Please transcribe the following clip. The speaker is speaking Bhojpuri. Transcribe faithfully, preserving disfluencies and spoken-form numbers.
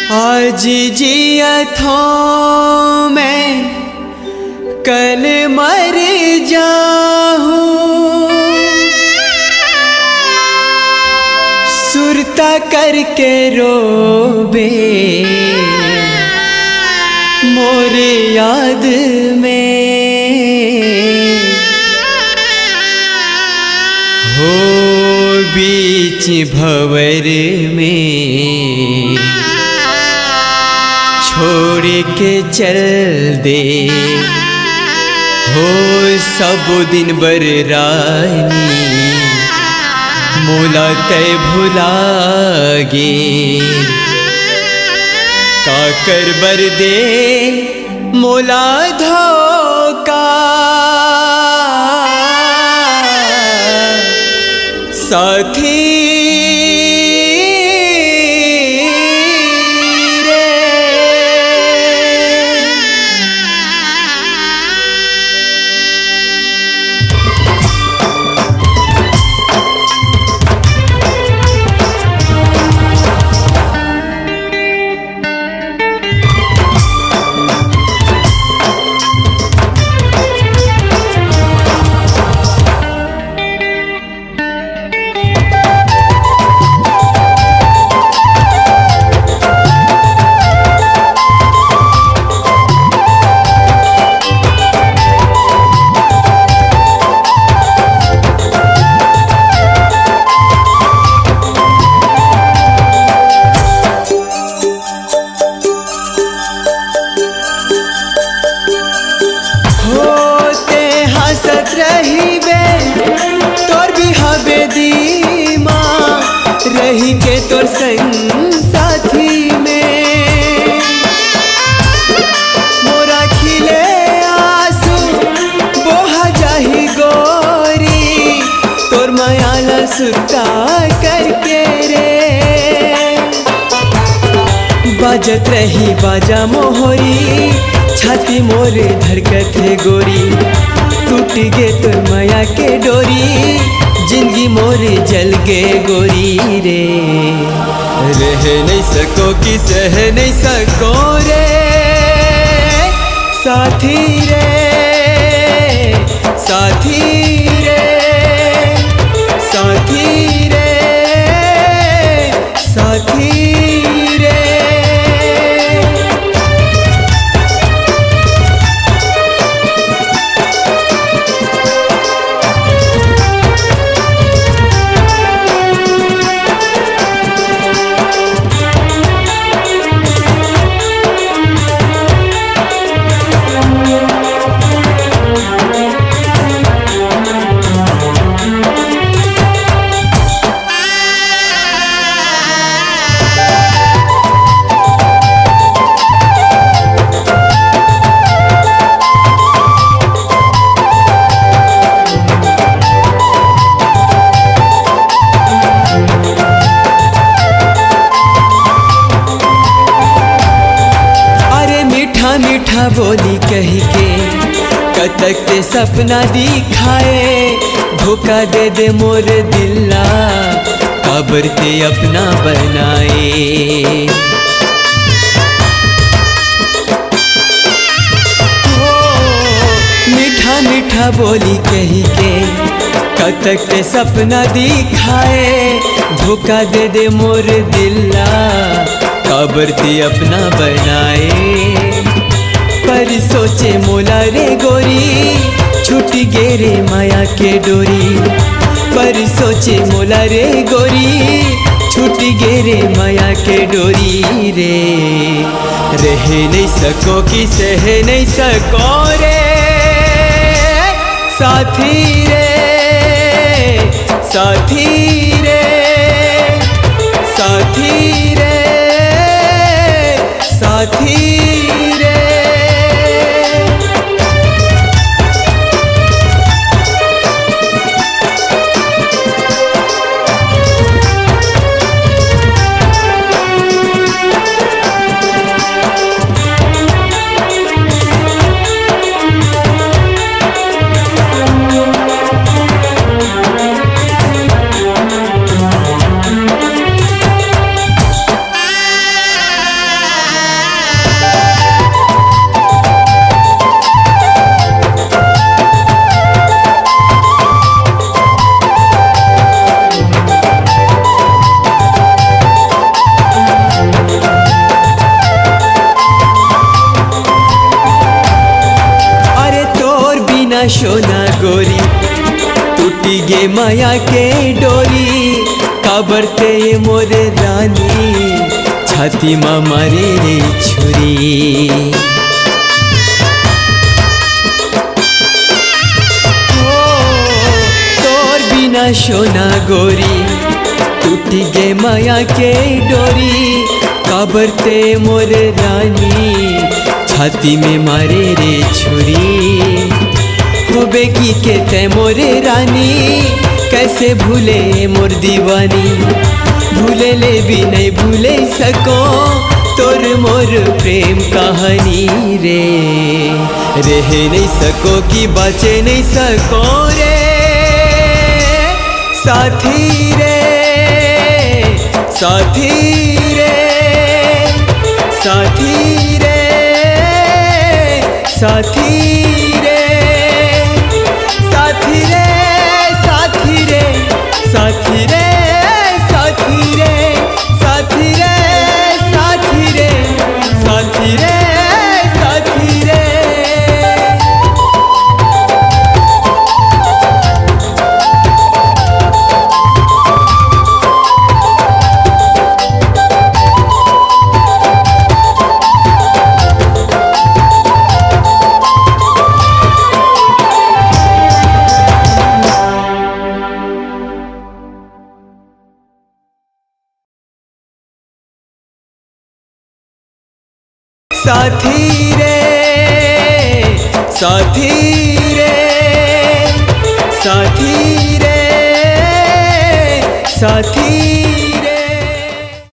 आज जिया थो मैं कल मर जाऊं, सुरता करके रोबे मोरे याद में। हो बीच भंवर में छोड़ के चल दे, हो सब दिन बर रानी मोला तय भुला गे। काकर बर दे मोला धोखा, साथी रही के तोर संग साथी में। मोरा खिले आंसू बोहा जाही गोरी, तोर मायाला सुता करके रे। बाजत रही बाजा मोहरी, छाती मोरे धड़कत है गोरी। टूट गे तोर माया के डोरी, जिंदगी मोरे जल गे गोरी रे। रह नहीं सको कि सह नहीं सको रे, साथी रे साथी रे साथी रे साथी रे। मीठा बोली कही के कतक ते सपना दिखाए। धोखा दे दे मोर दिला, काबर ते अपना बनाए। हो मीठा मीठा बोली कही के कतक ते सपना दिखाए। धोखा दे दे मोर दिला, काबर ते अपना बनाए। पर सोचे मोला रे गोरी, छूट गे रे माया के डोरी। पर सोचे मोला रे गोरी, छूट गे रे माया के डोरी रे। रह नहीं सको कि सह नहीं सको रे, साथी रे साथी रे साथी रे साथी रे। बिना सोना गोरी, टूटी गे माया के डोरी, काबरते मोरे रानी, छाती माँ मारे रे छुरी। ओ तोर बिना सोना गोरी, टूटी गे माया के डोरी, काबरते मोरे रानी, छाती में मारे रे छुरी। होबे की कहते मोरे रानी, कैसे भूले मोर दीवानी, भूले ले भी नहीं भूले सको, तोर मोर प्रेम कहानी रे। रह नहीं सको कि बचे नहीं सको रे साथी रे, साथी रे, साथी रे, साथी रे, साथी रे, साथी रे, साथी रे, साथी रे, साथी रे, साथी रे, साथी रे, साथी रे। साथी रे, साथी रे, साथी रे, साथी